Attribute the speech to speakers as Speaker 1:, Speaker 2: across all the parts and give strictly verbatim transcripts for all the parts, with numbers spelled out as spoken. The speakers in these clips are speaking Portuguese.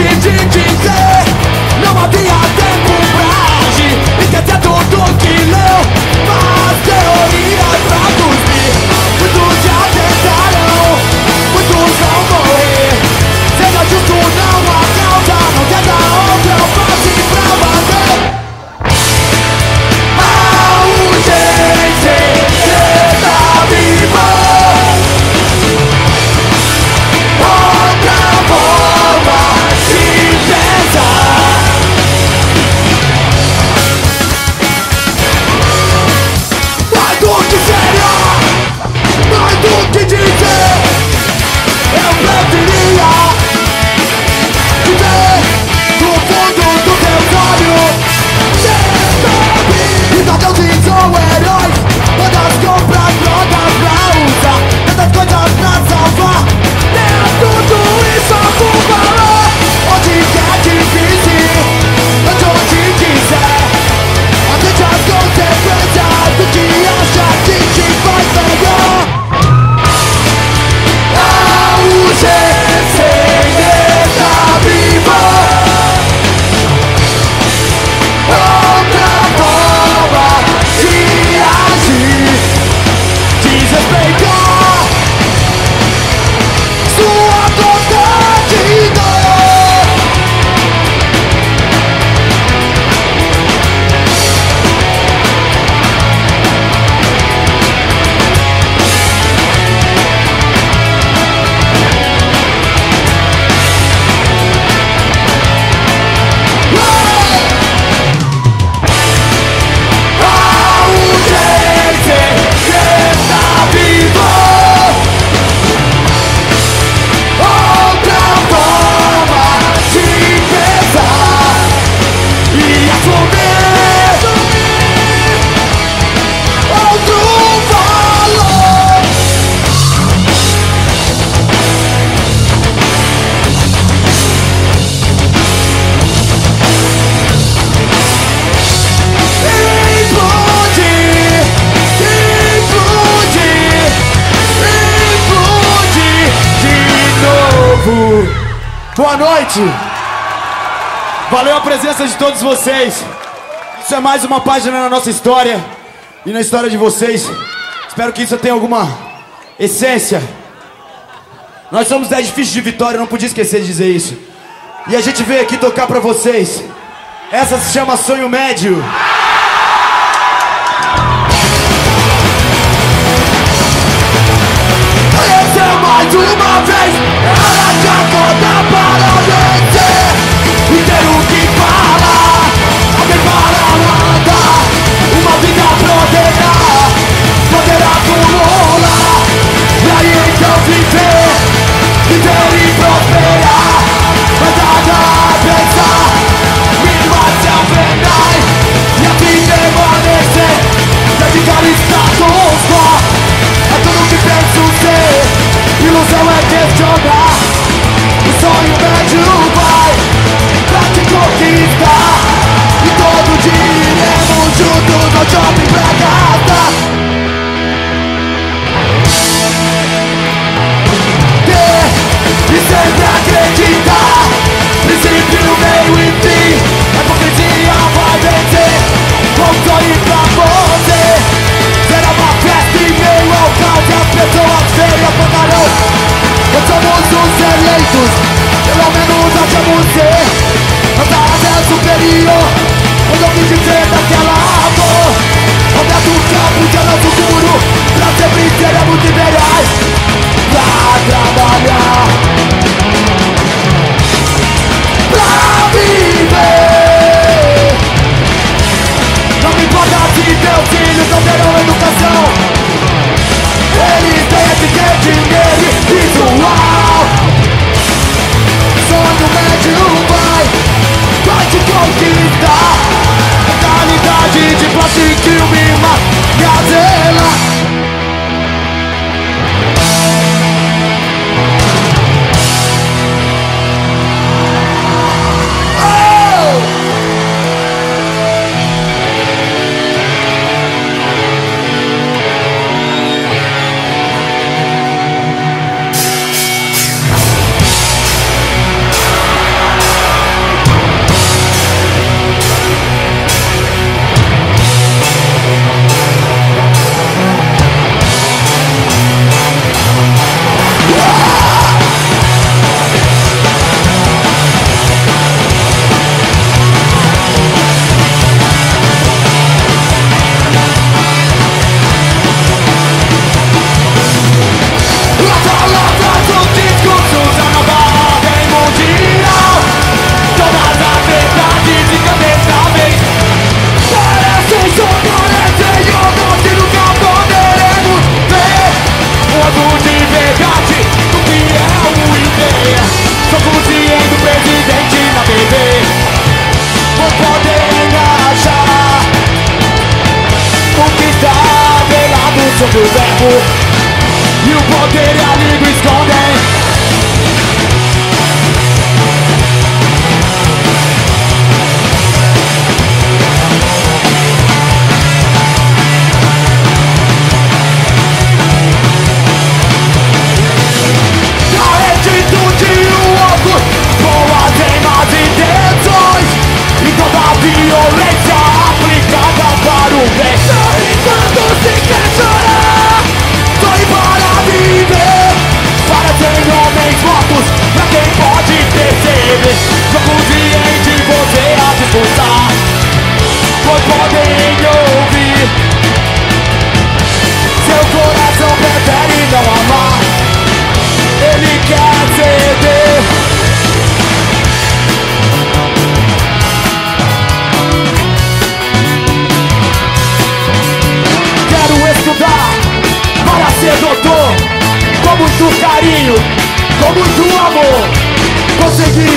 Speaker 1: vontade de dizer, não havia tempo pra agir, esquecer tudo que leu, mas teorias pra cuspir. Muitos já tentaram, muitos vão morrer. Seja justo, não há causa, não tenta outra face pra bater. A urgência está viva, outra forma de pensar. Mais do que seria, mais do que dizer, eu preferia viver no fundo dos teus olhos. Então deuses são heróis, todas compras prontas pra usar, tantas coisas pra salvar. Nem tudo isso algum valor. Onde quer que pise, onde onde quiser, atende as consequências do que acha que te faz melhor. A urgência está viva, outra forma de agir, desrespeitar sua vontade e dor. A urgência está viva, outra forma de pensar e assumir outro valor. Implodir, implodir, implodir de novo. Boa noite. Valeu a presença de todos vocês. Isso é mais uma página na nossa história e na história de vocês. Espero que isso tenha alguma essência. Nós somos da Edifício de Vitória, não podia esquecer de dizer isso. E a gente veio aqui tocar pra vocês. Essa se chama Sonho Médio. Essa é mais uma vez, ela te acorda para vencer. E ter o que fala, alguém para andar, uma vida proteger, poder acumular. E aí então viver, viver e prosperar. Mas nada a pensar, mínima se apenar e assim permanecer, dedicar status quo. É tudo que penso ser, ilusão é questionar.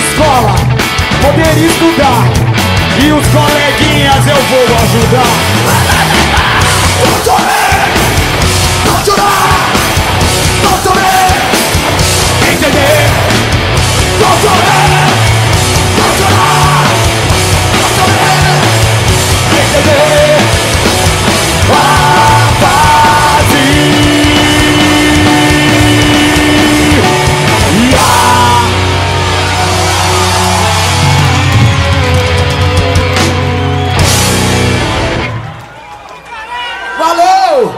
Speaker 1: escola, poder estudar, e os coleguinhas eu vou ajudar. Não chorar, não chorar, não chorar, entender. Não chorar, não chorar, não chorar, entender. A vazia. Valeu!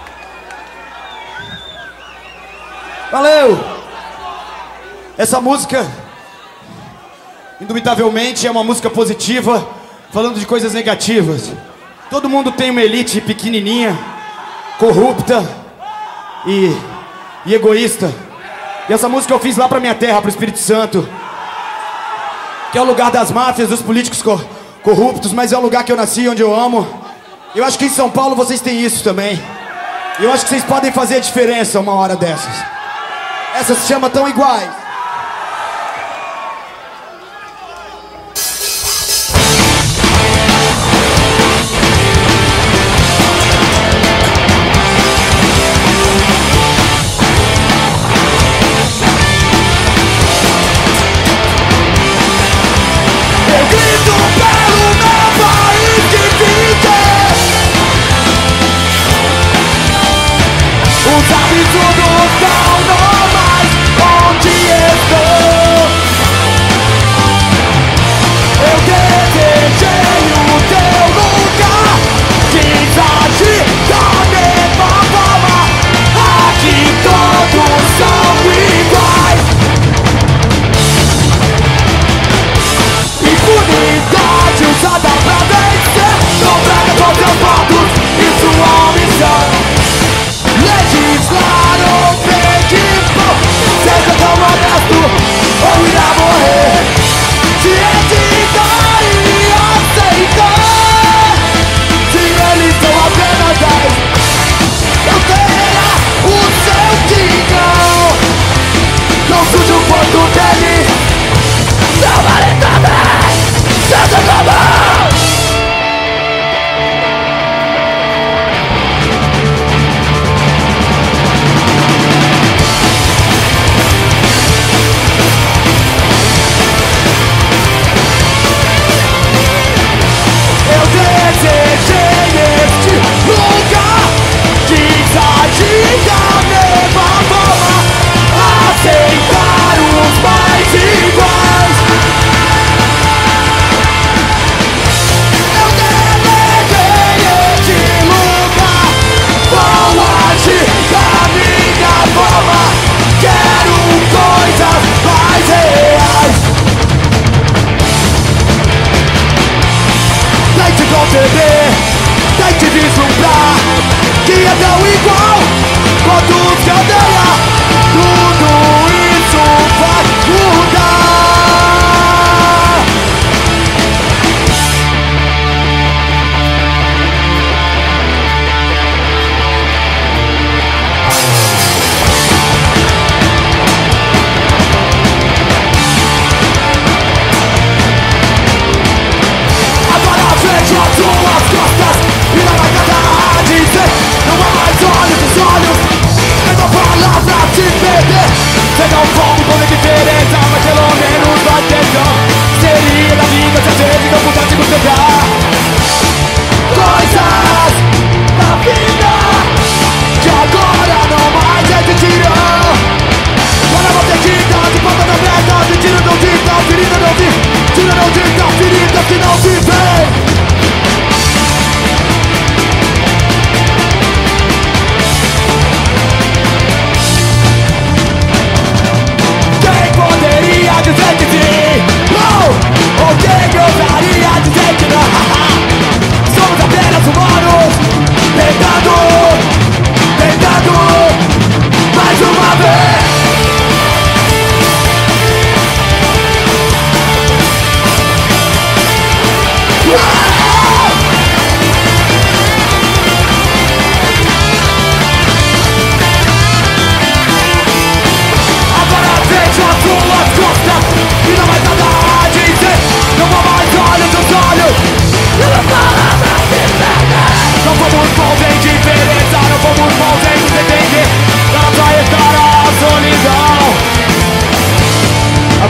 Speaker 1: Valeu! Essa música, indubitavelmente, é uma música positiva, falando de coisas negativas. Todo mundo tem uma elite pequenininha, corrupta e, e egoísta. E essa música eu fiz lá pra minha terra, pro Espírito Santo, que é o lugar das máfias, dos políticos co corruptos, mas é o lugar que eu nasci, onde eu amo. Eu acho que em São Paulo vocês têm isso também. Eu acho que vocês podem fazer a diferença uma hora dessas. Essa se chama Tão Iguais. Eu grito pelo meu país que fica. Os absurdos tão normais, onde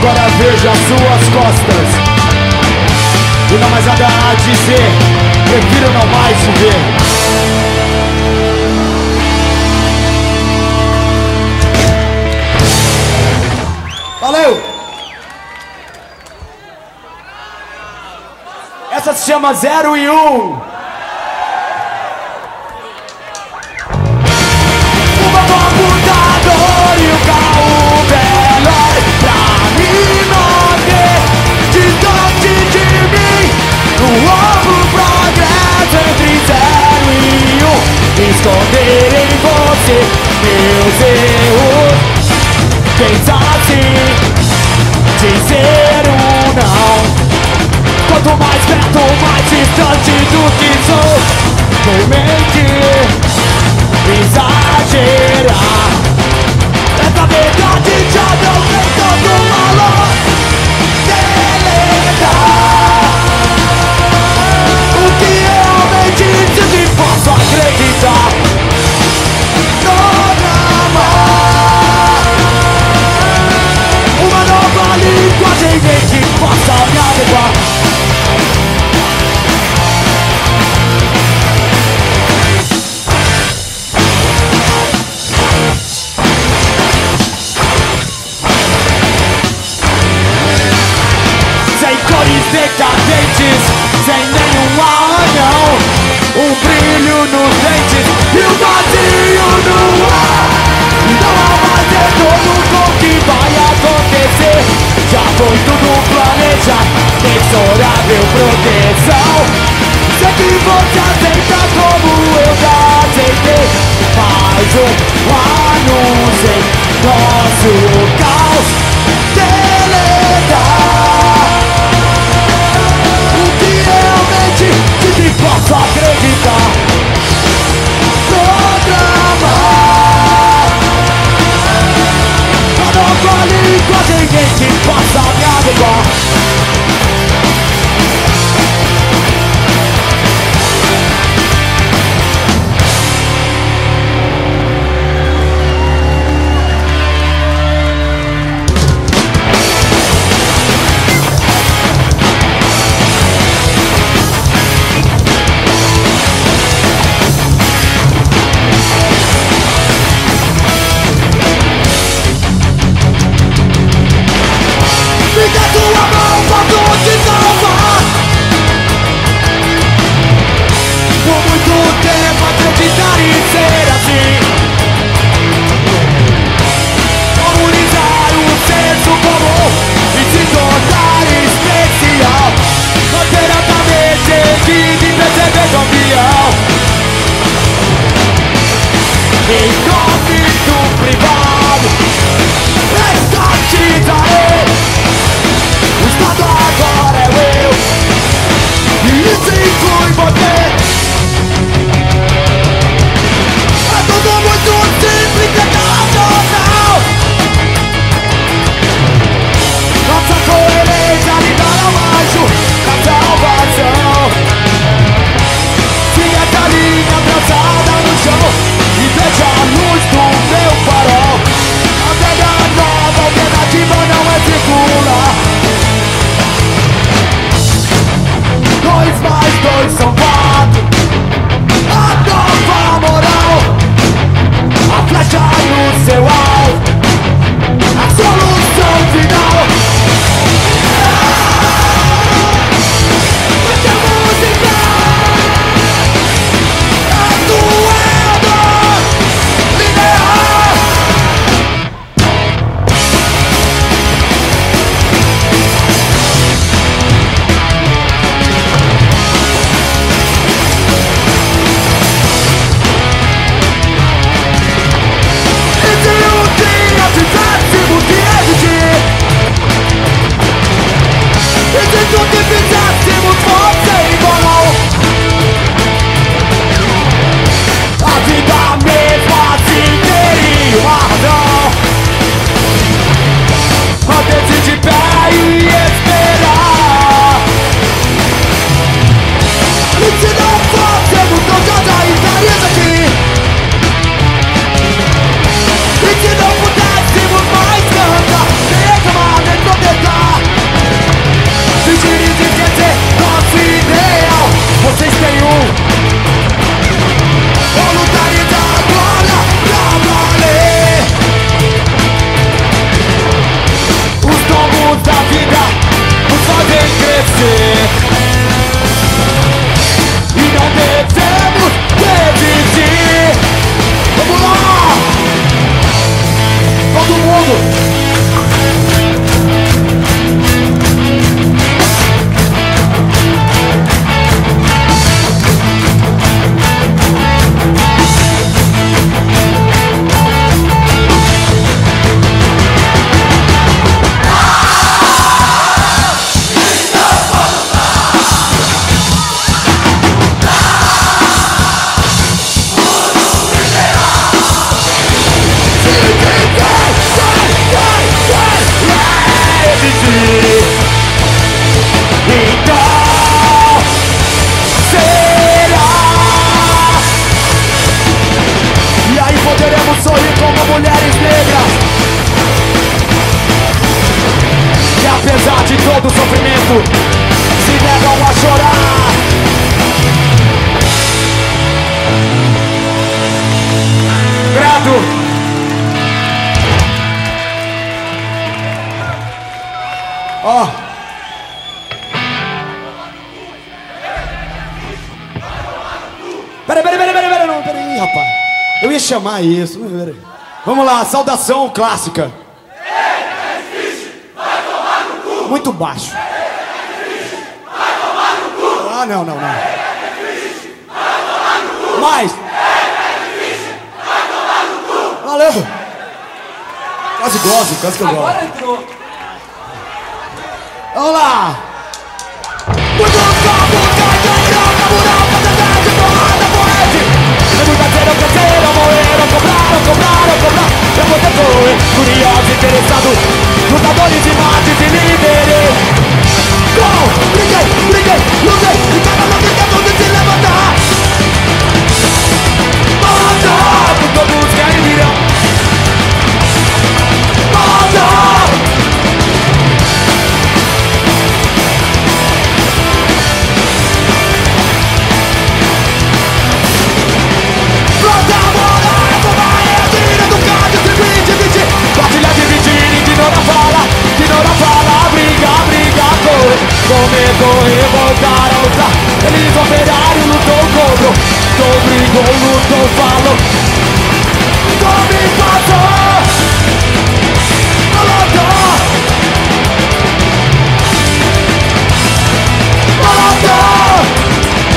Speaker 1: Agora vejo as suas costas e não mais nada a dizer. Prefiro não mais te ver. Valeu! Essa se chama zero e um. Uma computador e um carro veloz pra me manter distante de mim. No ombro progresso entre zero e um. Esconder em você meus erros. Pensa assim, dizer um não. Quanto mais perto, mais distante do que sou. Vou mentir, exagerar. Essa verdade já não tem tanto valor. Deletar o que realmente sinto e posso acreditar. Programar uma nova linguagem em que possa me adequar. Sem cores decadentes, sem nenhum arranhão, um brilho nos dentes e um vazio no ar. Não há mais retorno com o que vai acontecer. Já foi tudo planejado, inexorável proteção. Sei que você aceita como eu já aceitei. Mais um anúncio em nosso caos. Deletar o que realmente se posso acreditar. Programar a nova linguagem em que possa me adequar. apesar de todo o sofrimento, se negam a chorar. Grato. Ó oh. Peraí, peraí, peraí, peraí, peraí, não, peraí, rapaz. Eu ia chamar isso. Peraí. Vamos lá, saudação clássica. Muito baixo. Ah, não, não, não. Mais. Valeu. Quase gosto, quase que eu gosto.
Speaker 2: Agora entrou.
Speaker 1: Vamos lá. Muito campo, carteirão, cabural, patadade, porrada, poete. Tem muita cera, cresceram, morreram, cobraram, cobraram, cobraram. Eu vou ter correr, curioso, interessado, lutadores de mates e líderes. Gol, briguei, briguei, lutei, e cada um tentando de se levantar. Manda, com todos que aí virão. Manda. Ignora fala, ignora fala, briga, briga, corre. Comer, correr, voltar a lutar. Eles operário, lutou, cobrou. Tô brigou, lutou, falou. Tô me passou. Molotov. Molotov.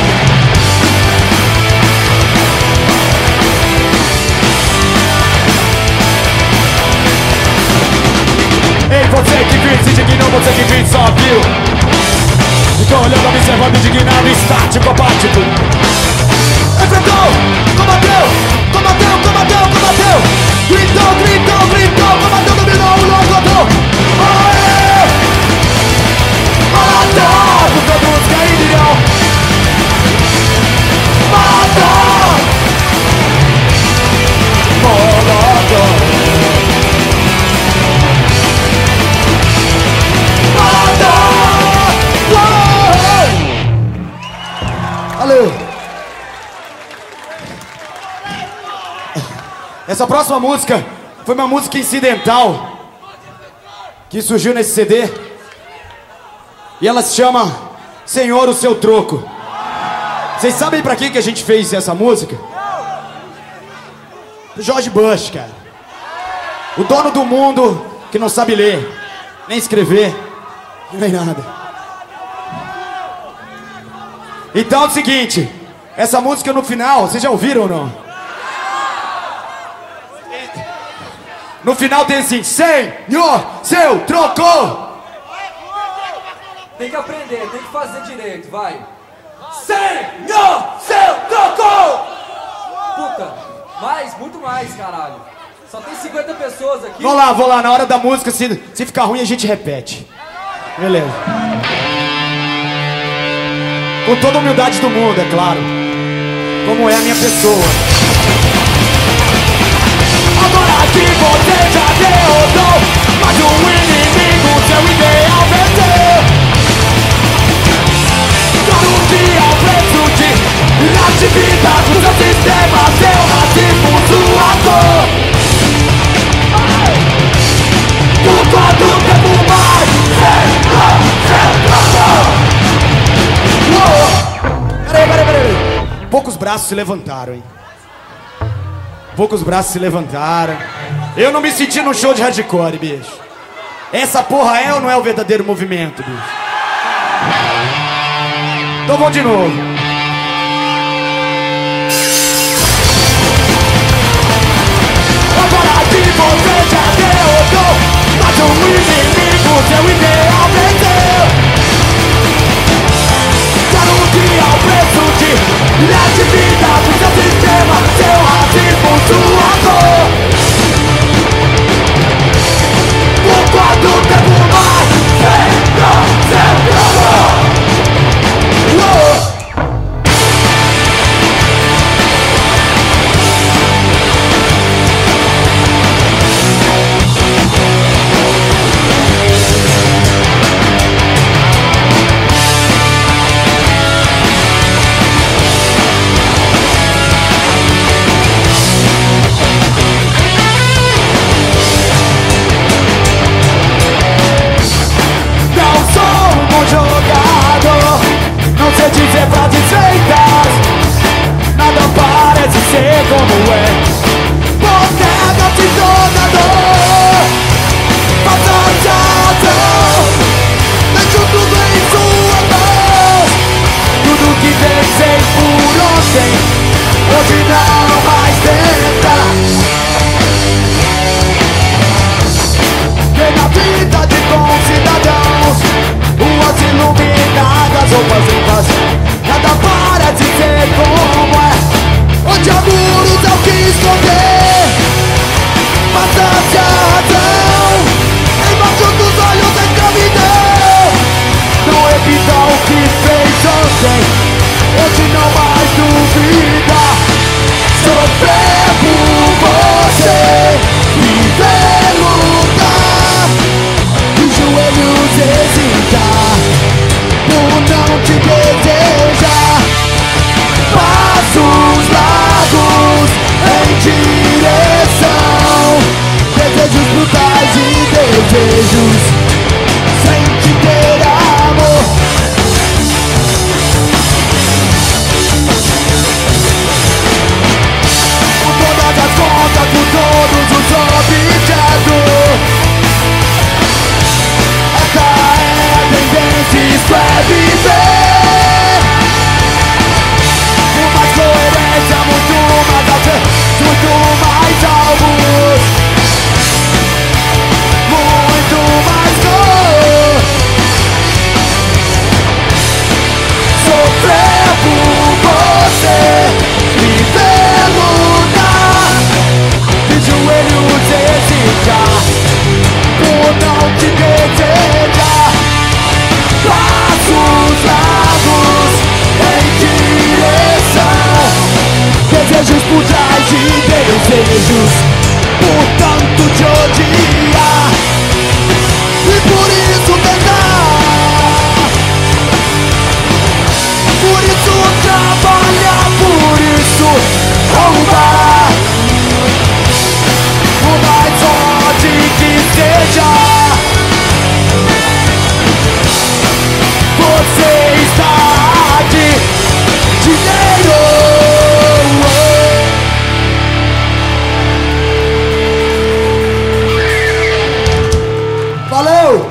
Speaker 1: Ei, você que vive, se indignou, você que vive, só viu. Ficou olhando, observando, indignado, estático, apático. Enfrentou, combateu, combateu, combateu, combateu. Gritou, gritou, gritou, combateu, dominou, o louco andou. Aê! Matou, com todos que caíram. Matou. Molotov. Valeu. Essa próxima música foi uma música incidental que surgiu nesse C D e ela se chama Senhor, o Seu Troco. Vocês sabem pra que que a gente fez essa música? Pro George Bush, cara. O dono do mundo que não sabe ler, nem escrever, nem nada. Então é o seguinte, essa música no final, vocês já ouviram ou não? No final tem assim, Senhor, seu troco.
Speaker 2: Tem que aprender, tem que fazer direito, vai.
Speaker 1: Senhor, seu troco.
Speaker 2: Puta, mais, muito mais, caralho. Só tem cinquenta pessoas aqui.
Speaker 1: Vou lá, vou lá, na hora da música, se, se ficar ruim a gente repete. Beleza. Com toda a humildade do mundo, é claro. Como é a minha pessoa. Agora que você já derrotou, mas o inimigo, seu ideal venceu. Todo dia o preço de atividade do seu sistema, seu racismo, sua dor. Por quanto tempo mais? Senhor, seu troco. Peraí, peraí, peraí. Poucos braços se levantaram, hein? Poucos braços se levantaram. Eu não me senti num show de hardcore, bicho. Essa porra é ou não é o verdadeiro movimento, bicho? Então vamos de novo. Agora que você já derrotou, mas o inimigo, seu ideal venceu. Ao preço de atividade do seu sistema, seu racismo, sua dor. Por quanto tempo mais? Senhor, seu troco. desejos sem te ter amor. Com todas as contas, com todos os objetos, essa é a tendência, isso é viver com mais coerência, muito mais alto, muito mais alvos, muito mais dor. Sofrer por você, viver, lutar, de joelhos hesitar, por não te desejar. Passos largos em direção, desejos por trás de desejos, por tanto te odiar, e por isso tentar, por isso trabalhar, por isso arrumar o mais forte que seja. Você está de dinheiro. Valeu!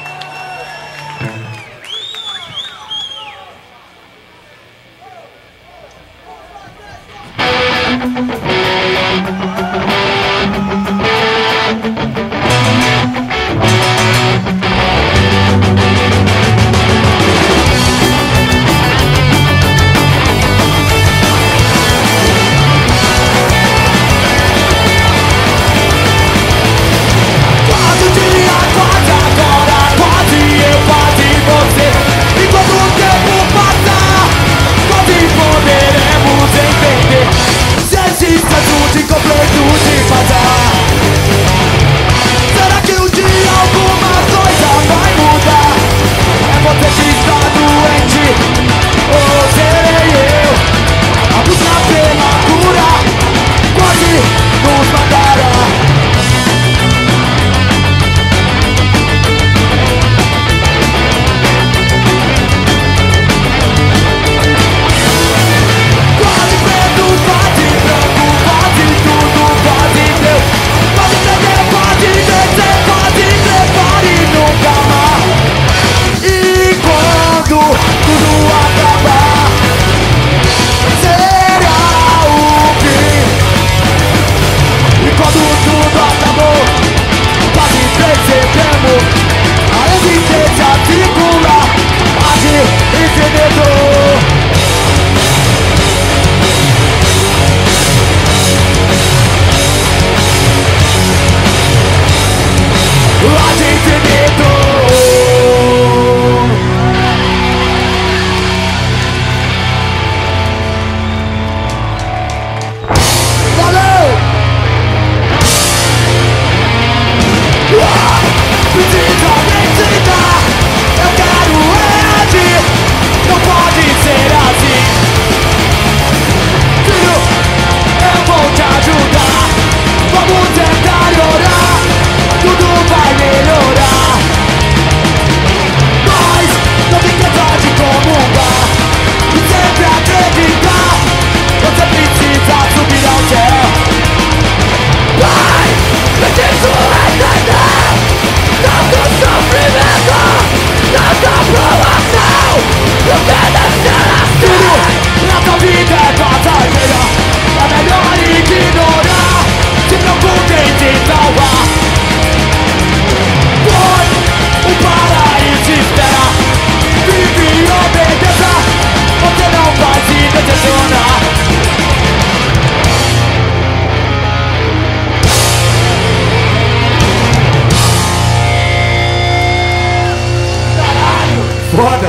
Speaker 1: Foda!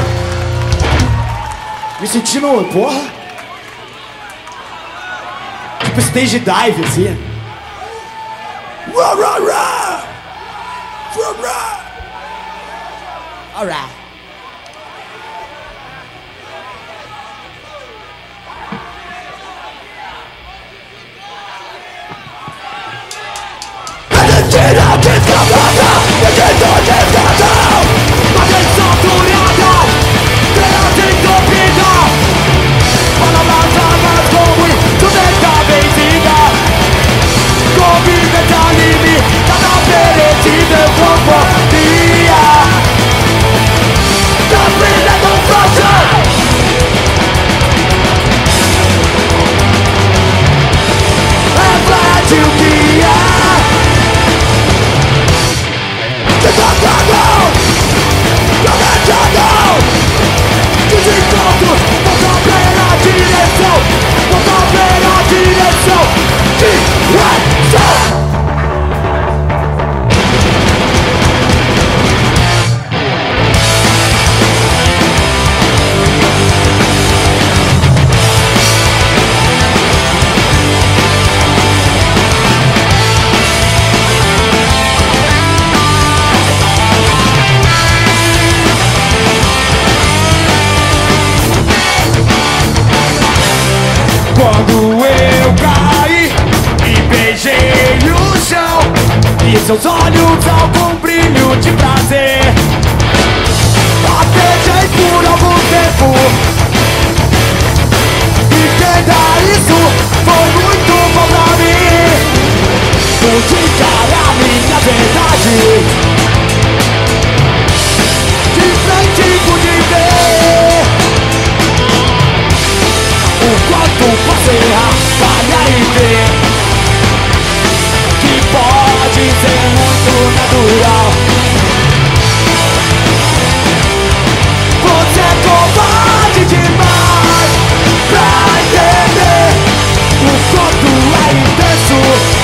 Speaker 1: Me sentindo, porra! Tipo stage dive, assim. Rah, rah, rah! Rah, rah! Alright. Tira, tira, tira, tira, seus olhos algum brilho de prazer. Atendei por algum tempo. Entenda isso, foi muito bom pra mim. Pude encarar minha verdade. De frente pude ver o quanto você apaga e vê que pode ser muito natural. Você é covarde demais pra entender o quanto é intenso.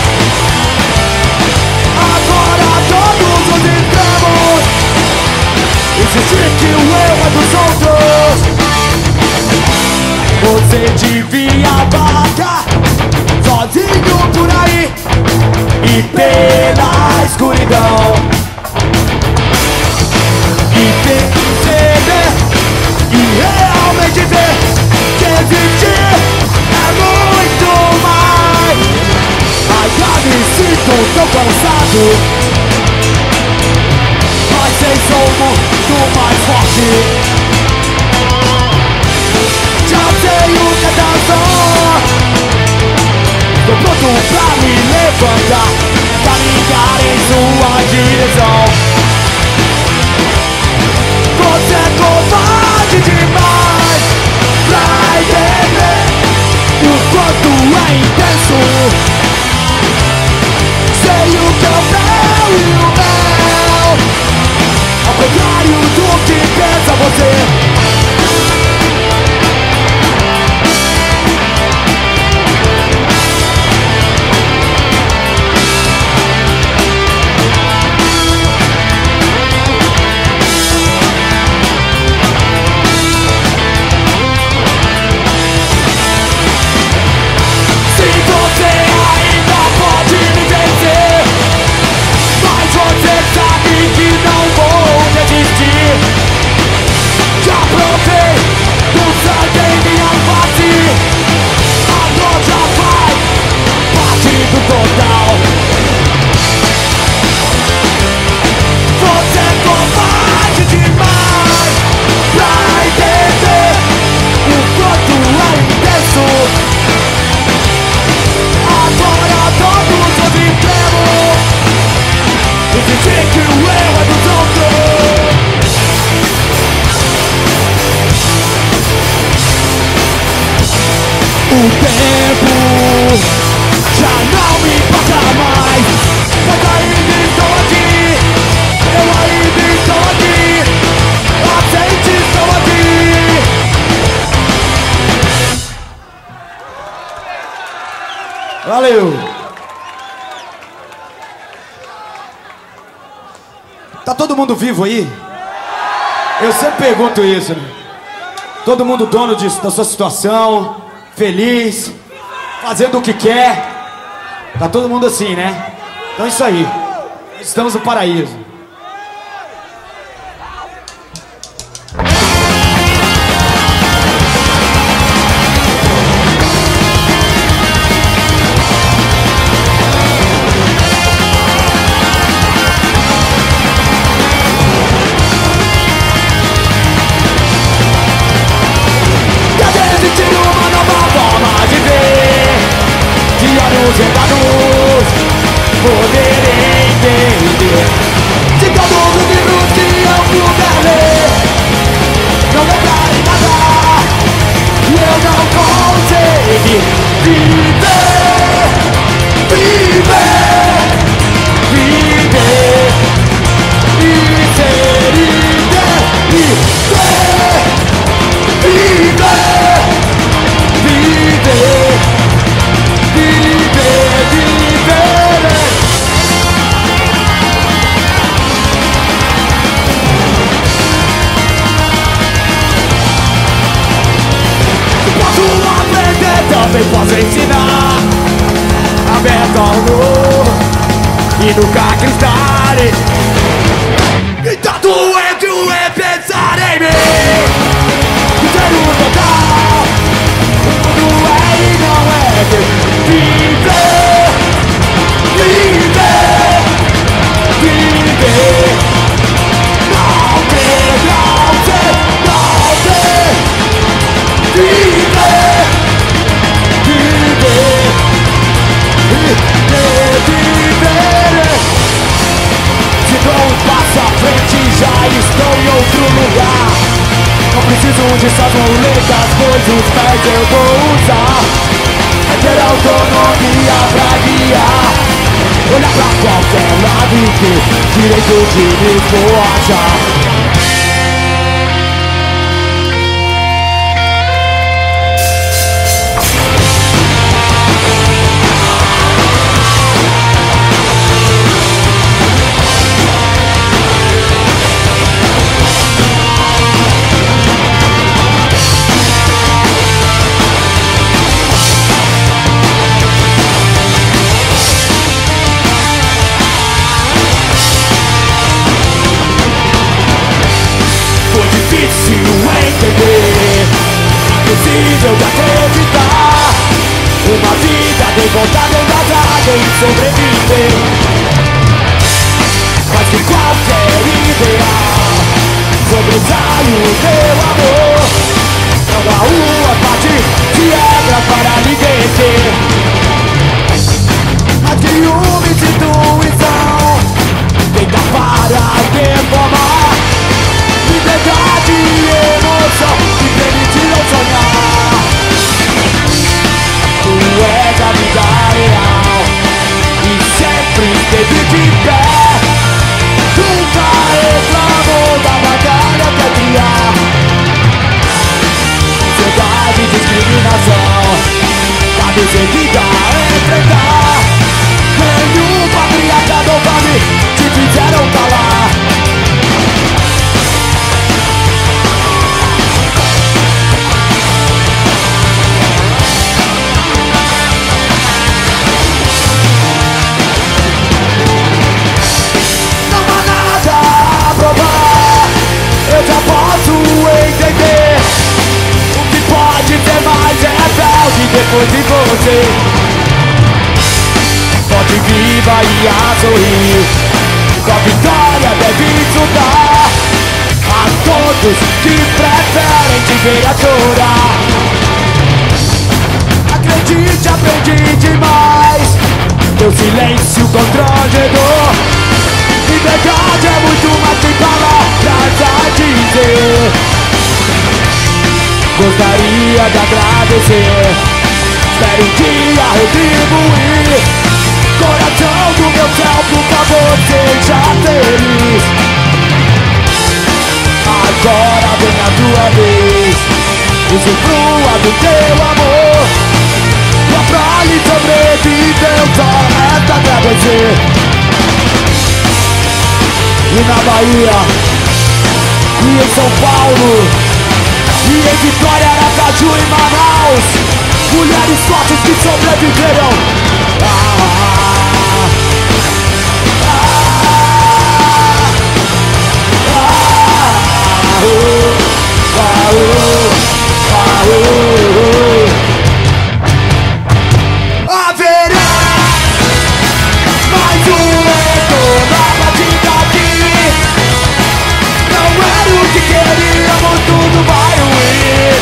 Speaker 1: Agora todos os entramos e sentir que o eu é dos outros. Você devia vagar sozinho por aí e pela escuridão e perceber e realmente ver que existir é muito mais. Ai, já me sinto tão cansado, mas vocês são muito mais forte. Já sei o que é dançar, tô pronto pra me levantar, caminhar em sua direção. Você é covarde demais pra entender o quanto é intenso. Sei o que é o meu e o meu, ao contrário do que pensa você. O tempo já não me importa mais, mas ainda estou aqui, eu ainda estou aqui, aceite, estou aqui. Valeu! Tá todo mundo vivo aí? Eu sempre pergunto isso, né? Todo mundo dono de, da sua situação, feliz, fazendo o que quer. Tá todo mundo assim, né? Então é isso aí. Estamos no paraíso. Regados, poder entender Hoje só as muletas, pois os pés eu vou usar. É ter autonomia pra guiar. Olhar pra qualquer lado e ter direito de me forjar. Impossível de acreditar. Uma vida devotada, engajada em sobreviver. Mas que qualquer ideal sobressai o meu amor. Não há uma parte de regra para ninguém ter. Mas que uma instituição tenta para deformar liberdade e emoção que permitiram sonhar. Tu és a vida real e sempre esteve de pé. Nunca reclamou da batalha que é criar. Ansiedade e discriminação, cabe seguida a enfrentar. Nenhum patriarcado ou fome te fizeram calar. Eu já posso entender o que pode ser mais rebelde depois de você. Forte, viva e a sorrir, com a vitória deve estudar. A todos que preferem te ver a chorar. Acredite, aprendi demais. Teu silêncio constrangedor. Liberdade é muito mais que palavras a dizer. Gostaria de agradecer. Espero um dia retribuir. Coração do meu céu, por favor, seja feliz. Agora vem a tua vez. Usufrua do teu amor. E a prole sobreviveu, só resta agradecer. E na Bahia, e em São Paulo, e em Vitória, Aracaju e Manaus, mulheres fortes que sobreviveram. Ah, ah, ah, ah, oh, ah, oh, ah, oh, oh. Haverá mais um eco na batida. Não era o que queríamos, tudo vai ruir.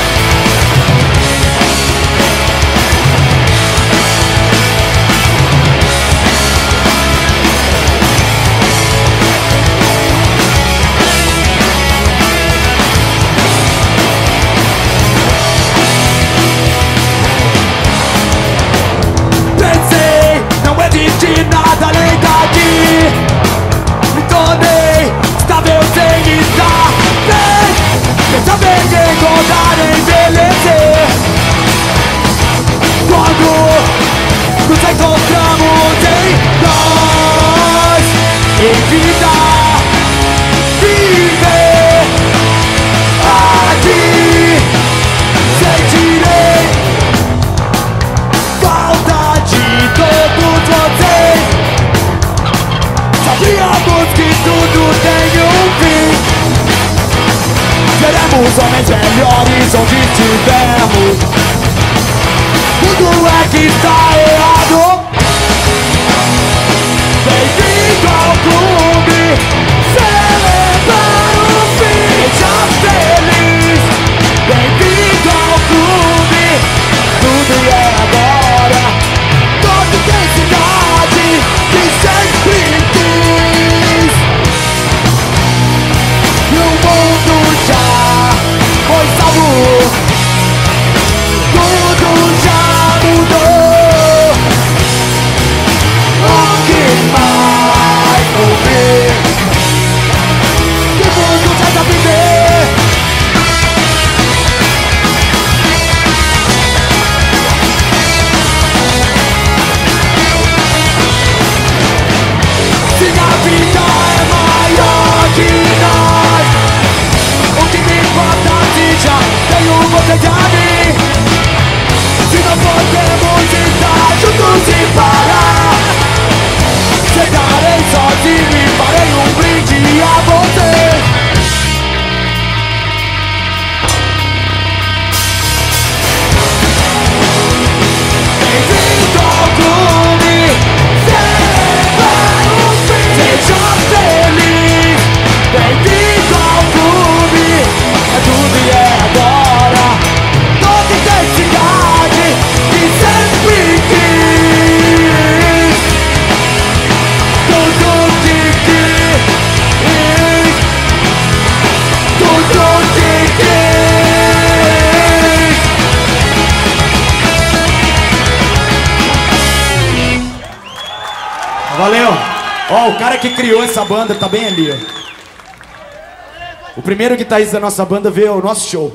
Speaker 1: Valeu. Ó, o cara que criou essa banda tá bem ali, ó. O primeiro guitarrista da nossa banda veio ao nosso show.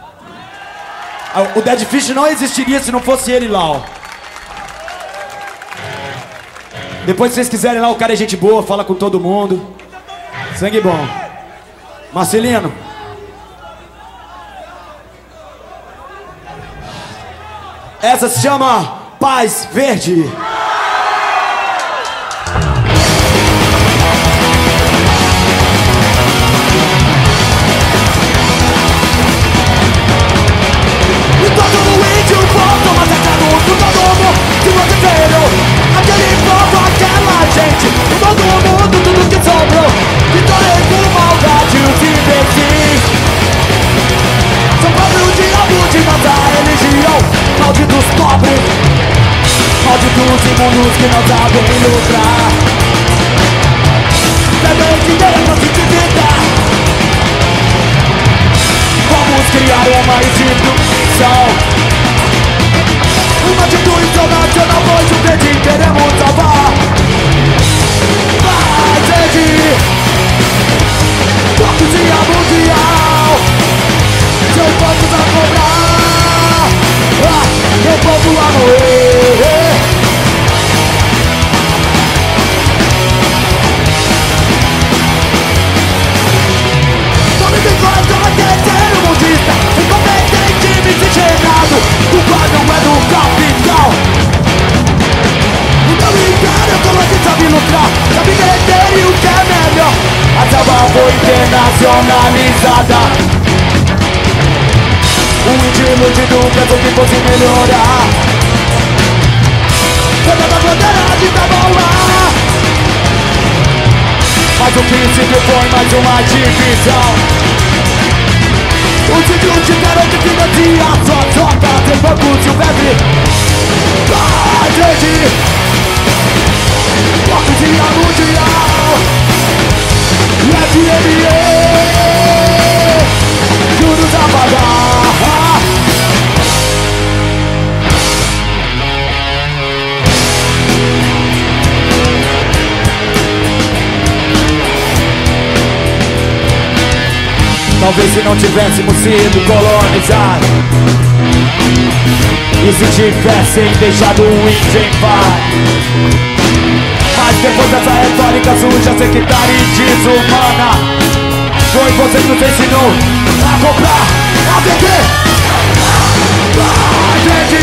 Speaker 1: O Dead Fish não existiria se não fosse ele lá, ó. Depois, se vocês quiserem lá, o cara é gente boa, fala com todo mundo. Sangue bom. Marcelino. Essa se chama Paz Verde.
Speaker 3: Aquele povo, aquela gente, o todo mundo, tudo que sobrou. Vitória com maldade, os imbecis. São próprios diabos de nossa religião. Malditos pobres, malditos imundos que não sabem lucrar. Devem dinheiro pra se dividir. Vamos criar uma instituição, uma instituição nacional, pois o verde queremos salvar. Paz verde, cortesia mundial. Seus povos a cobrar, ah, meu povo a morrer. Tome bigode, terceiro mundista, incompetente, miscigenado. O guarda é do capital. O meu império, como é que sabe lucrar? Sabe vender o que é melhor. A selva foi internacionalizada. O índio iludido pensou que fosse melhorar. Toda a bandeira de Taboá. Mas o princípio foi mais uma divisão. Os índios tiveram que financiar sua troca sem bancos e o febre. Paz verde, cortesia mundial. F M E, juros a pagar.
Speaker 1: Talvez se não tivéssemos sido colonizados, e se tivessem deixado o índio em paz. Mas depois dessa retórica suja, sectária e desumana, foi você que nos ensinou a comprar, a vender. A gente,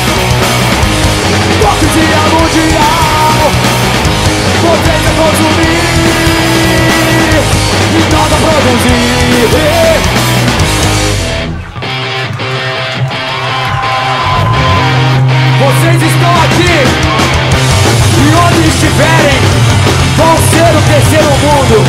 Speaker 1: cortesia mundial, vocês a consumir e nós a produzir. Vocês estão aqui, e onde estiverem, vão ser o terceiro mundo.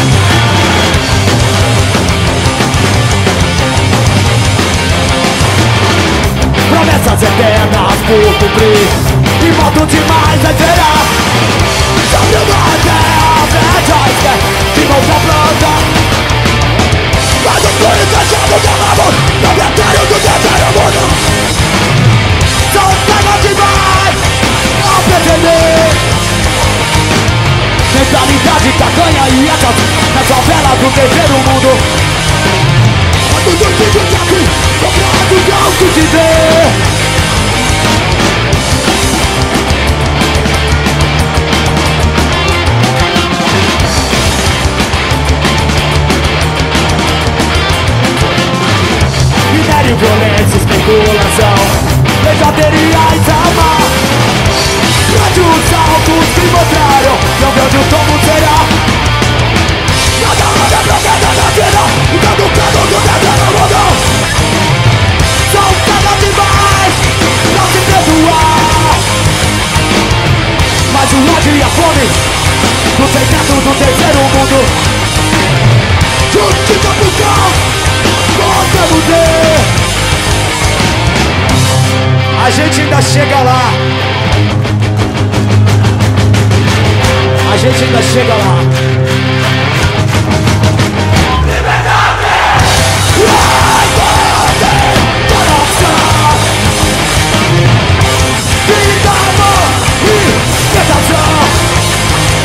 Speaker 1: Promessas eternas por cumprir, e modo demais a gerar. Sobre uma terra fértil, de volta planta. Mas os clones fechados chamamos proprietário do terceiro mundo. São terras demais a pretender. Mentalidade tacanha e essas nas favelas do terceiro mundo. Quando os filhos aqui, comprados não se dizer. Minério, violência, especulação, legateria e trama. Grande os altos que mostraram, não grande o tombo será. Nada roda propaganda da vida, e dando cano do terceiro mundo. São terras demais, não se perdoar. Mas o ódio e a fome, no secreto do terceiro mundo. Justiça pro caos, podemos ver. A gente ainda chega lá. A gente ainda chega lá. Liberdade! Liberdade! Coração! Vida, amor e tentação!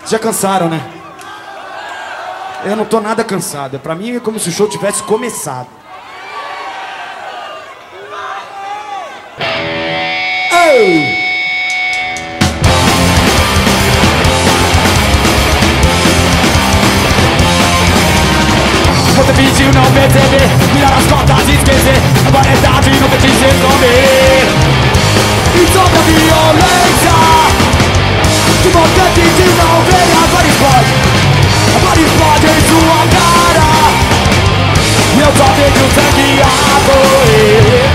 Speaker 3: Já cansaram, né? Eu não tô nada cansado. Pra mim é como se o show tivesse começado. Oh! Você pediu não perceber, virar as costas e esquecer a variedade nunca te resolver. E toda a violência que você pediu não ver, agora explode. Agora explode em sua cara. E eu só vejo o sangue a correr.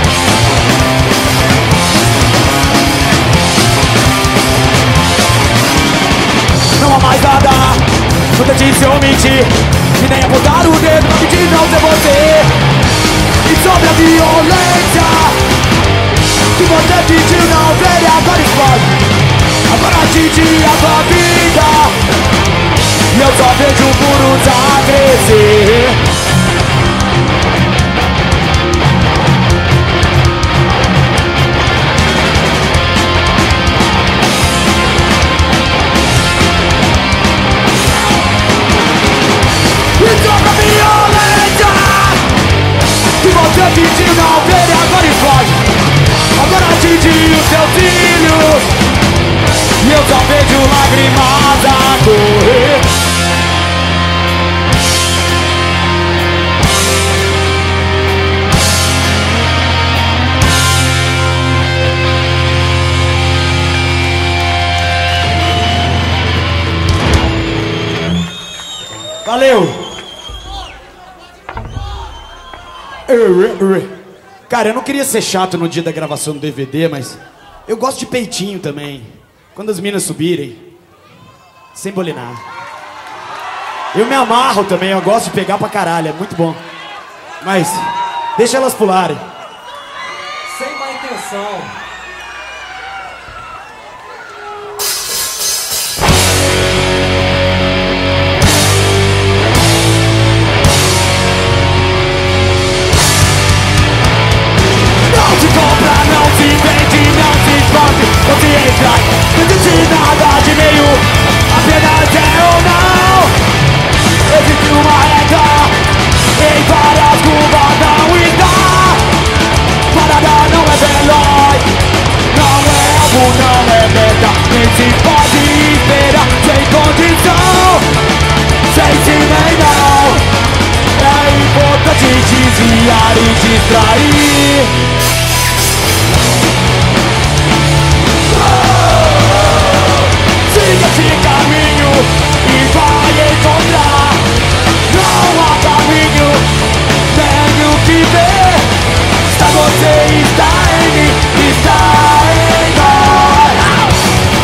Speaker 3: Não há mais nada, não tente ou mentir, e nem apontar o dedo pra pedir não ser você. E sobre a violência que você pediu não ver, e agora explode. Agora atinge a tua vida, e eu só vejo muros a crescer. Você pediu não ver e agora explode. Agora atinge os seus filhos, e eu só vejo lágrimas a correr. Valeu! Cara, eu não queria ser chato no dia da gravação do D V D, mas eu gosto de peitinho também. Quando as minas subirem, sem bolinar. Eu me amarro também, eu gosto de pegar pra caralho, é muito bom. Mas deixa elas pularem.
Speaker 2: Sem má intenção.
Speaker 3: Não se entra, não existe nada de meio, apenas é ou não. Existe uma regra, em várias curvas não está. Parada não é veloz, não é algo, não é meta. Nem se pode esperar, sem condição, sem sim nem não. É importante desviar e distrair. Siga esse caminho e vai encontrar. Não há caminho, nem o que ver. Está você, está em mim, está em nós.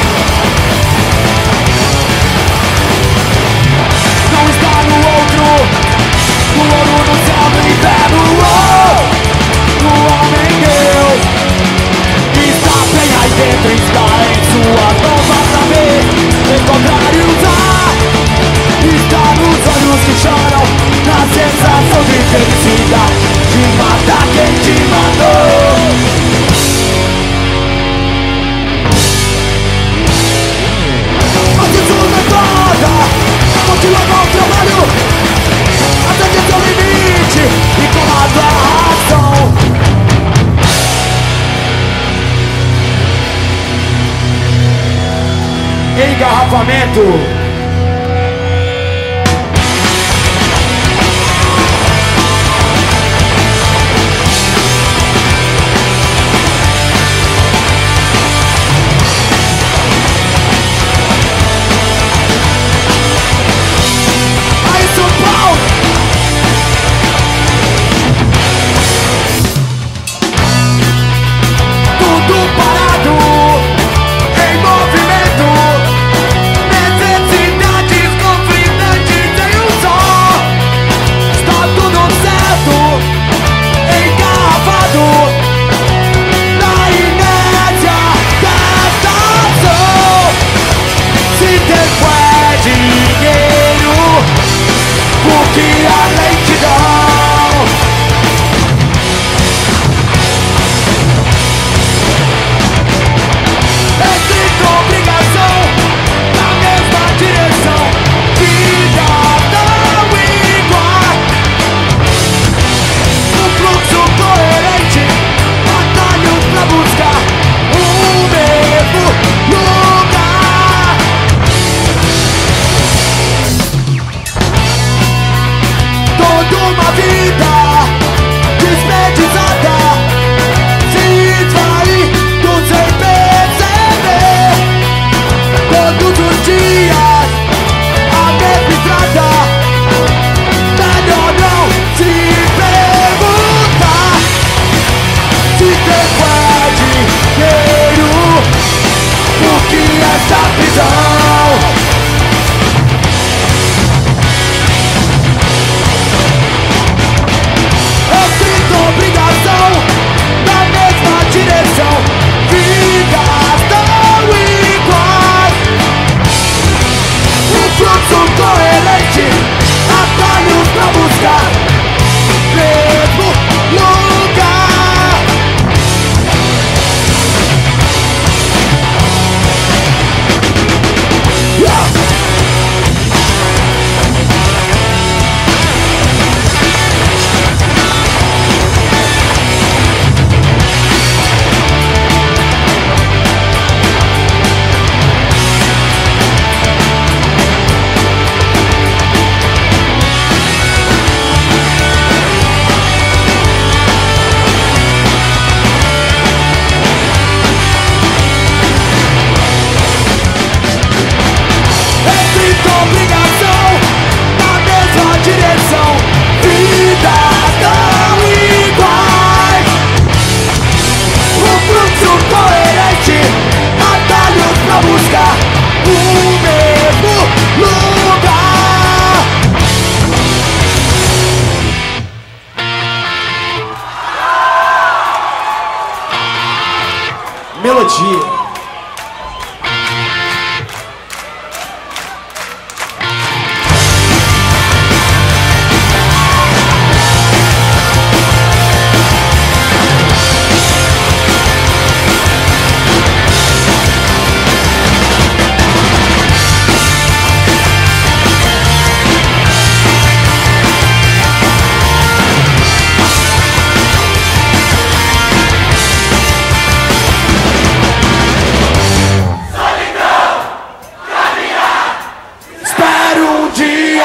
Speaker 3: Não está no outro, no ouro, no céu, no inferno. Oh, no homem Deus está bem aí dentro, está em sua mão pra saber encontrar e usar. Está nos olhos que choram, na sensação de felicidade, de matar quem te matou. Mas isso não importa, continua com o trabalho, até que seu limite e com a tua razão. Engarrafamento. Aí, São Paulo. Tudo parado, em movimento.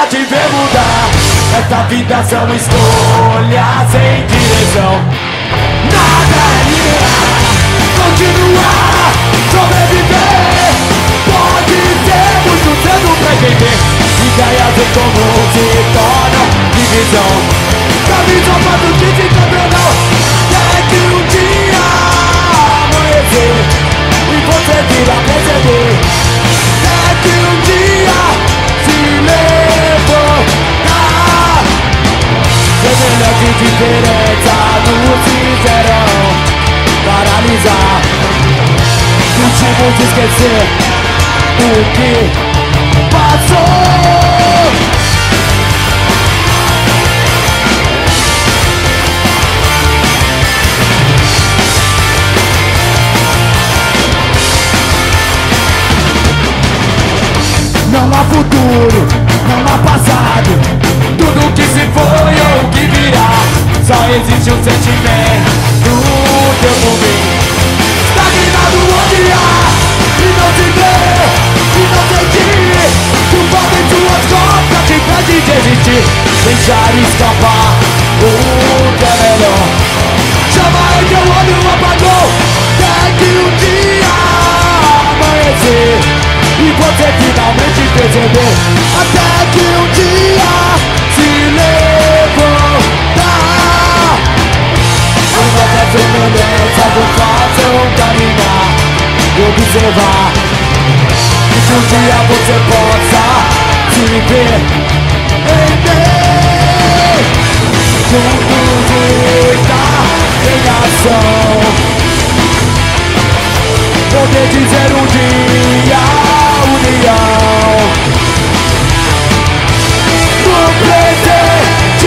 Speaker 3: te ver mudar. Esta vida são escolhas sem direção. Nada irá continuar, sobreviver. Pode ser muito cedo pra entender. Ideias em comum se tornam divisão. Camisa para o que se quebrou. Até que um dia amanhecer e você vir a perceber. Até que um dia se levantar. Semelhante diferença nos fizeram paralisar. Sentimos esquecer o que passou. Não há futuro, não há passado. Tudo que se foi ou que virá. Só existe um sentimento do teu momento. Estagnado onde há e não se vê, e não sentir. Tu volta em suas costas, te impede de existir. Deixar escapar o que é melhor. Chama em teu olho apagou. Até que um dia amanhecer e você finalmente perceber. Até que um dia se levantar. Uma das semelhanças não façam caminhar e observar. E que um dia você possa se ver em mim. Juntos estar em ação. Poder dizer um dia união. No presente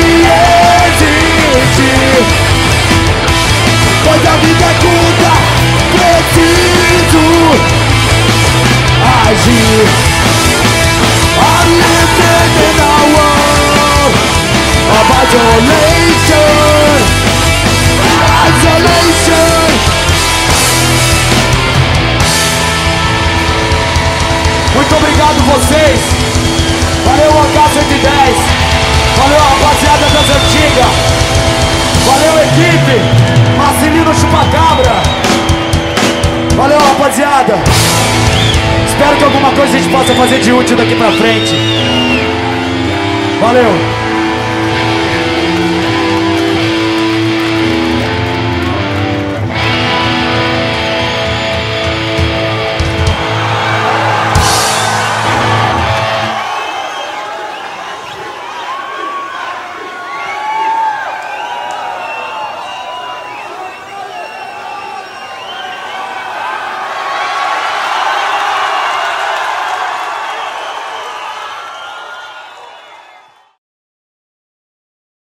Speaker 3: existe, pois a vida é curta, preciso agir. I'm living in a world of isolation. Isolation. Muito obrigado vocês. Valeu H cento e dez. Valeu rapaziada das antigas. Valeu equipe. Marcelino Chupacabra. Valeu rapaziada. Espero que alguma coisa a gente possa fazer de útil daqui pra frente. Valeu.